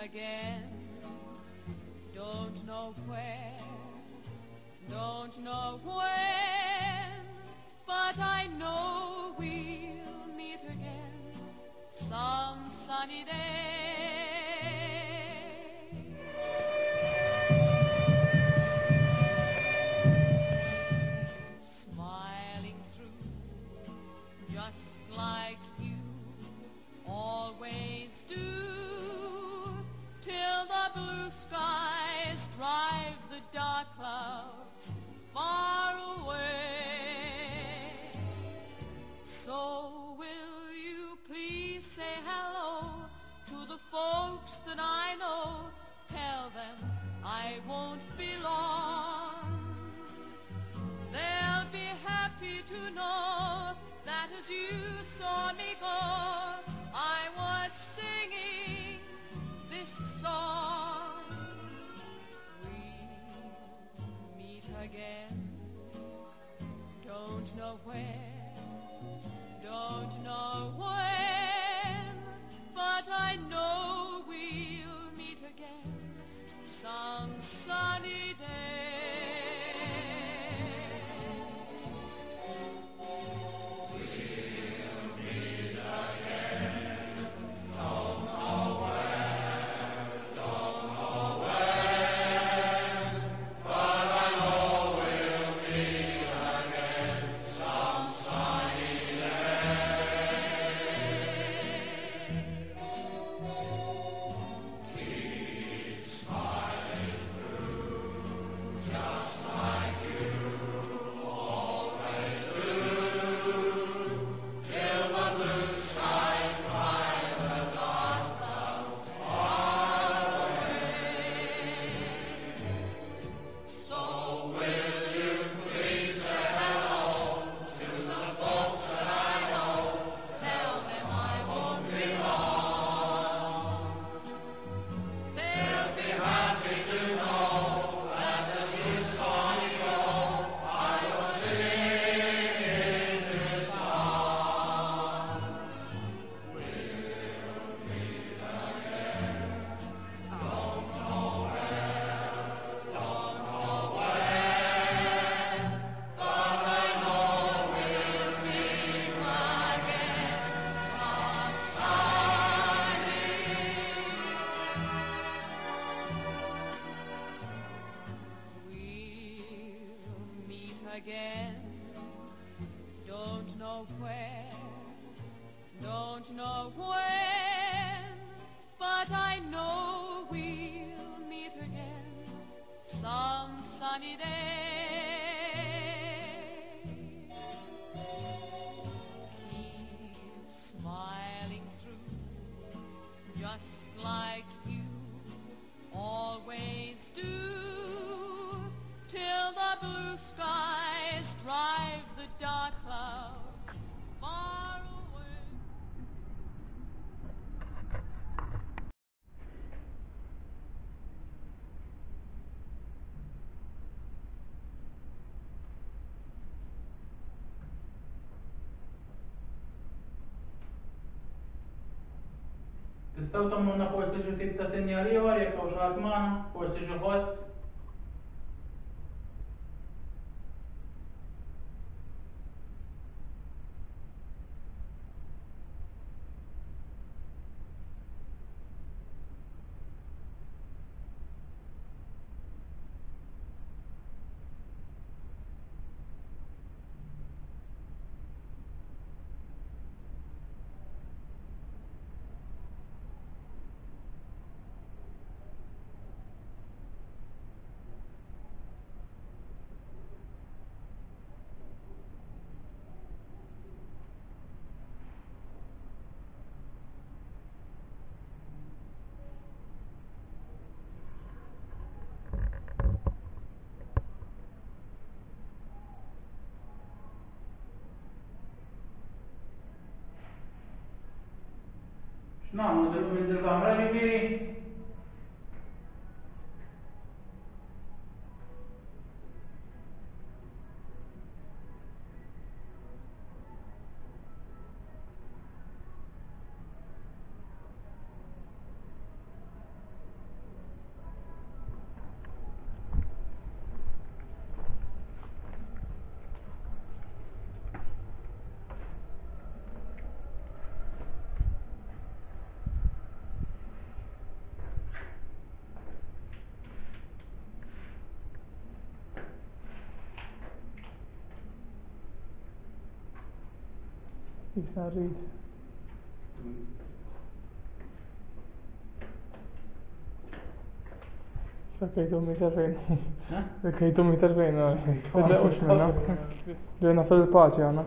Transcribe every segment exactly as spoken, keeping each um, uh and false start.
again. Don't know where, don't know when, but I know we'll meet again some sunny day. Keep smiling through, just like you always do, till the blue skies drive the dark clouds far away. So will you please say hello to the folks that I know? Tell them I won't be long. They'll be happy to know that as you saw me go, I was singing this song. We'll meet again, don't know where, don't know when, but I know we'll meet again some sunny day. Again, don't know where, don't know when, but I know we'll meet again some sunny day. Keep smiling through, just like you always do, till the blue skies drive the dark clouds far away. Tistgħu tagħmluna forsi xi tip ta' sinjal ieħor jekk hawn xi ħadd magħna, forsi xi ħoss? X'nagħmlu dik minn il-kamra ġifieri? Jisna rrid. Sakkejtu miter fejn. Sakkejtu miter fejn. Tiddequx minna. Ġejna fil-paċi għana.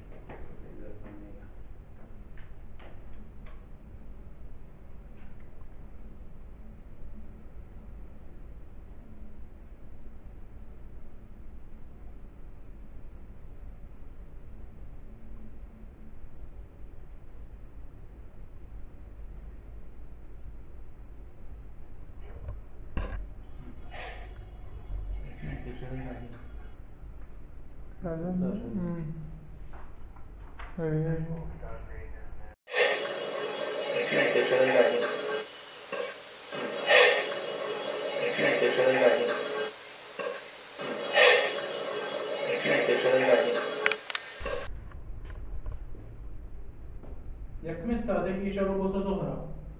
Jekk missa dik jixaru bosta soħra.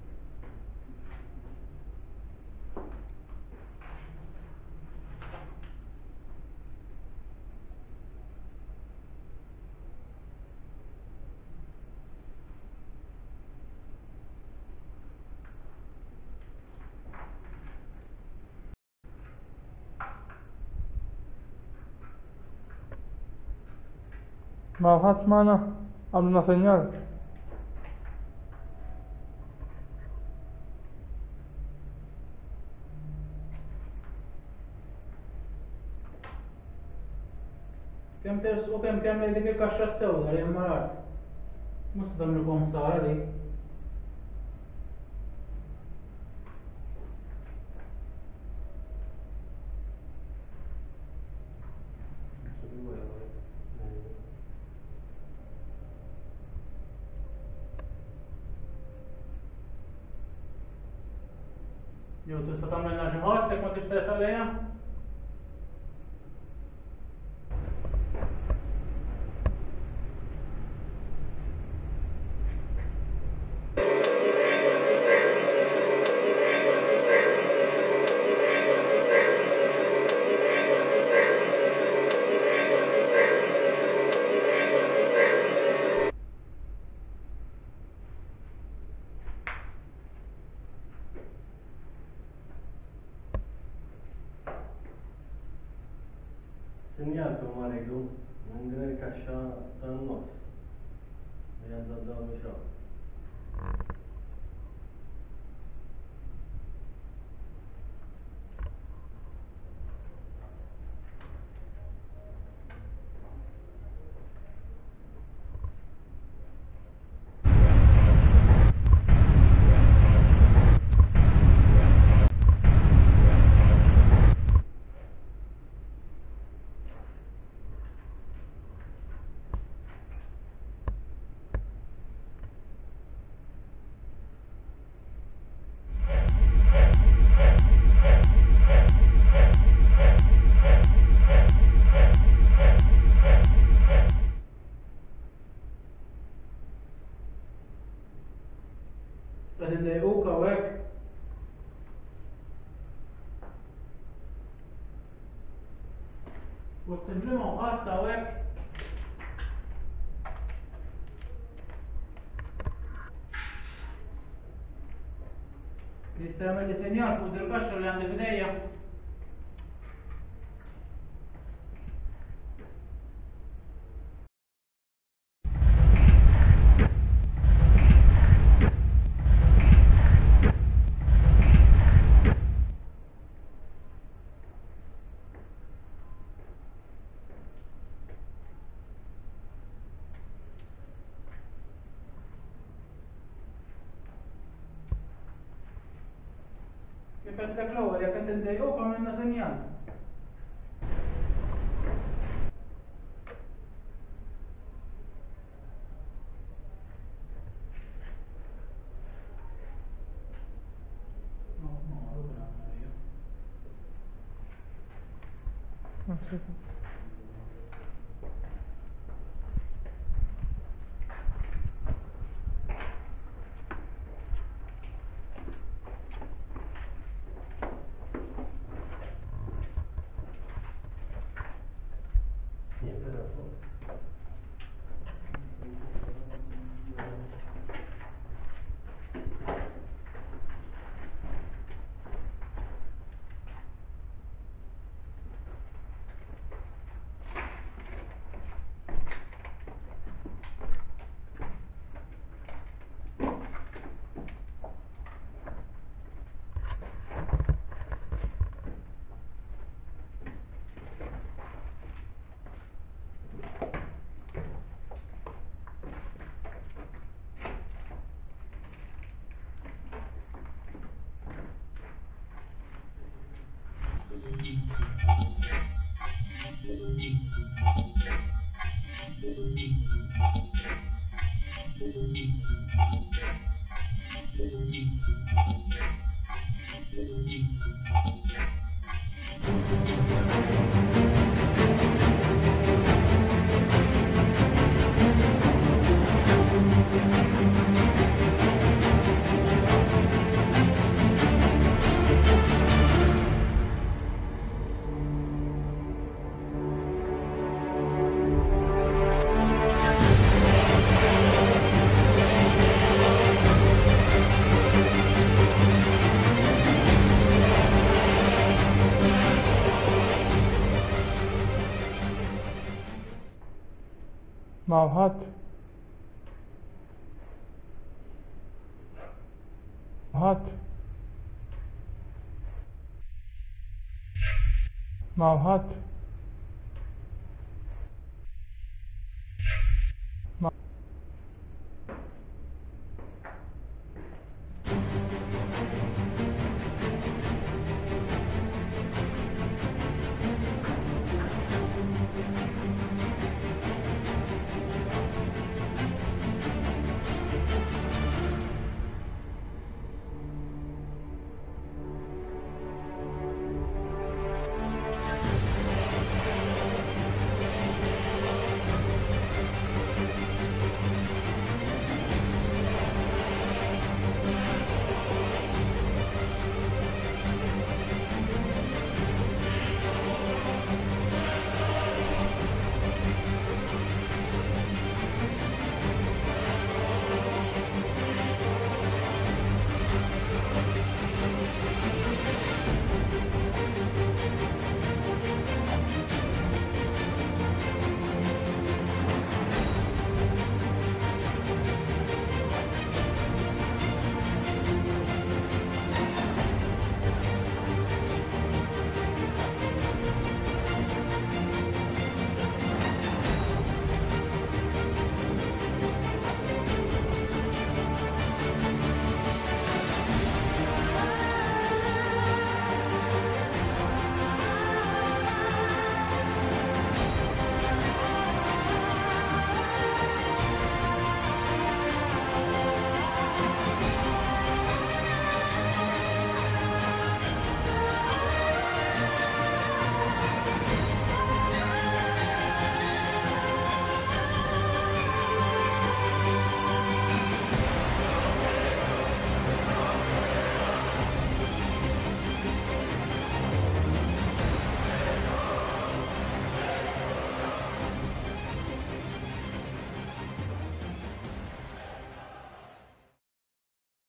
Ma ħadd magħna għamluna senjal. Kemm tersqu kemm kemm dik il-kaxxa sewda li hemm marat. Mhux se tagħmlukom sara dik. Jew tista' tagħmilna xi ħoss jekk ma tixtieqx għalejha? Sinjal kum għalidu, minn din il-kaxxa tan-nofs. Li għandha dawn ix-xogħol. Qed indejquk hawnhekk. U s-simplima qatt hawnhekk. Jista' jagħmel li sinjal fuq il-kaxxa li għandi f'idejja. Kif qedtlek l-ewwel jekk qed indejquk għamilna sinjal. Malhat. Malhat. Malhat.